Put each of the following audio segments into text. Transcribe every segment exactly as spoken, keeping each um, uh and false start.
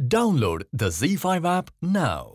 Download the Zee five app now.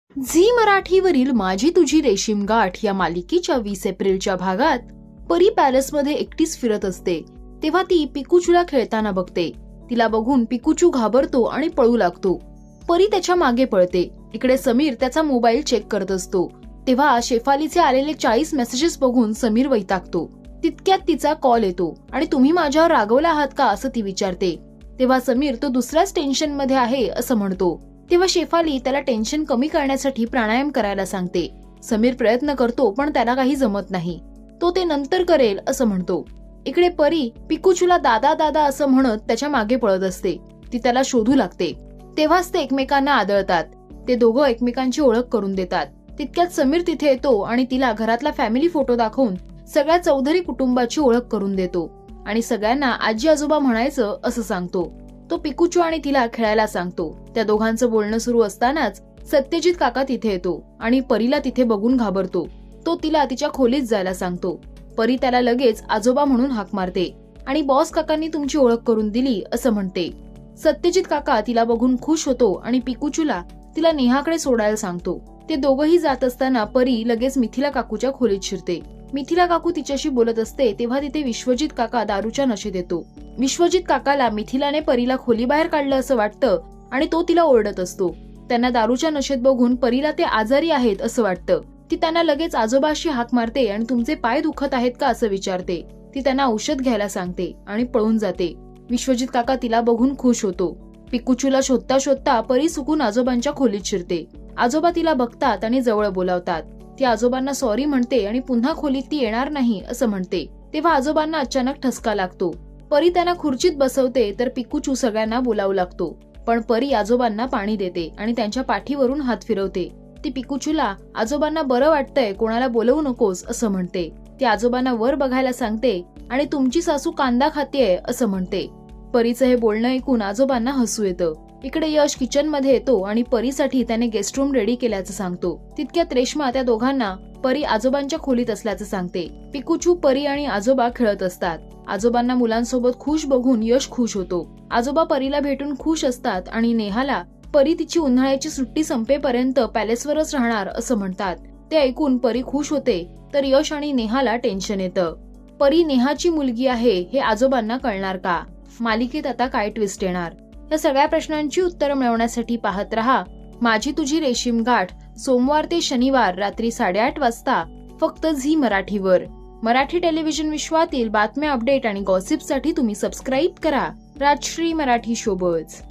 Zee मराठीवरील माझी तुझी रेशीमगाठ या मालिकेच्या वीस एप्रिलच्या भागात परी पॅलेसमध्ये एकटीच फिरत असते तेव्हा ती पिकूचूला खेळताना बघते. तिला बघून पिकूचू घाबरतो आणि पळू लागतो. परी त्याच्या मागे पळते. इकडे समीर त्याचा मोबाईल चेक करत असतो तेव्हा शेफालीचे आलेले चाळीस मेसेजेस बघून समीर वैतागतो. तितक्यात तिचा कॉल येतो आणि तुम्ही माझ्यावर रागवला आहात का असं ती विचारते. तेव्हा समीर तो दुसऱ्याच टेन्शन मध्ये आहे असं म्हणतो. तेव्हा शेफाली त्याला टेन्शन कमी करण्यासाठी प्राणायाम करायला सांगते. समीर प्रयत्न करतो पण त्याला काही जमत नाही. तो ते नंतर करेल असं म्हणतो. इकडे परी पिकूचूला दादा दादा असं म्हणत त्याच्या मागे पळत असते. ती त्याला शोधू लागते. तेव्हाच ते एकमेकांना आदळतात. ते दोघं एकमेकांची ओळख करून देतात. तितक्यात समीर तिथे येतो आणि तिला घरातला फॅमिली फोटो दाखवून सगळ्या चौधरी कुटुंबाची ओळख करून देतो आणि सगळ्यांना आजी आजोबा म्हणायचं असं सांगतो. तो पिकूचू आणि तिला खेळायला सांगतो. त्या दोघांचं बोलणं सुरू असतानाच सत्यजित काका तिथे येतो आणि परीला तिथे बघून घाबरतो. तो तिला तिच्या खोलीत जायला सांगतो. परी त्याला लगेच आजोबा म्हणून हाक मारते आणि बॉस काकांनी तुमची ओळख करून दिली असं म्हणते. सत्यजित काका तिला बघून खुश होतो आणि पिकूचूला तिला नेहाकडे सोडायला सांगतो. ते दोघंही जात असताना परी लगेच मिथिला काकूच्या खोलीत शिरते. मिथिला काकू तिच्याशी बोलत असते तेव्हा तिथे विश्वजित काका दारूच्या नशेत येतो. विश्वजित काकाला मिथिलाने परीला खोली बाहेर काढलं असं वाटतं आणि तो तिला ओरडत असतो. त्यांना दारूच्या नशेत बघून परीला ते आजारी आहेत असं वाटतं. ती त्यांना लगेच आजोबाशी हाक मारते आणि तुमचे पाय दुखत आहेत का असं विचारते. ती त्यांना औषध घ्यायला सांगते आणि पळून जाते. विश्वजित काका तिला बघून खुश होतो. पिकूचूला शोधता शोधता परी चुकून आजोबांच्या खोलीत शिरते. आजोबा तिला बघतात आणि जवळ बोलावतात. ती आजोबांना सॉरी म्हणते आणि पुन्हा खोलीत ती येणार नाही असं म्हणते. तेव्हा आजोबांना अचानक ठसका लागतो. परी त्यांना खुर्चीत बसवते तर पिकूचू सगळ्यांना बोलावू लागतो. पण परी आजोबांना पाणी देते आणि त्यांच्या पाठीवरून हात फिरवते. ती पिकूचूला आजोबांना बरं वाटतंय, कोणाला बोलवू नकोस असं म्हणते. ती आजोबांना वर बघायला सांगते आणि तुमची सासू कांदा खातेय असं म्हणते. परीचं हे बोलणं ऐकून आजोबांना हसू येतं. इकडे यश किचन मध्ये येतो आणि परीसाठी त्याने गेस्ट रूम रेडी केल्याचं सांगतो. तितक्यात रेश्मा त्या दोघांना परी आजोबांच्या खोलीत असल्याचं सांगते. पिकूचू, परी आणि आजोबा खेळत असतात. आजोबांना मुलांसोबत खुश बघून यश खुश होतो. आजोबा परीला भेटून खुश असतात आणि नेहाला परी तिची उन्हाळ्याची सुट्टी संपेपर्यंत पॅलेसवरच राहणार असं म्हणतात. ते ऐकून परी खुश होते तर यश आणि नेहाला टेन्शन येतं. परी नेहाची मुलगी आहे हे आजोबांना कळणार का? मालिकेत आता काय ट्विस्ट येणार? या सगळ्या प्रश्नांची उत्तरं मिळवण्यासाठी पाहत रहा माझी तुझी रेशीमगाठ, सोमवार ते शनिवार रात्री साडेआठ वाजता फक्त झी मराठीवर. मराठी टेलिव्हिजन विश्वातील बातम्या, अपडेट आणि गॉसिपसाठी तुम्ही सबस्क्राईब करा Rajshri Marathi showbiz.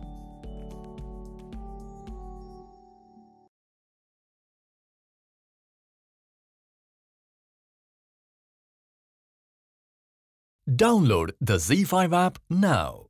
Download the Zee five app now.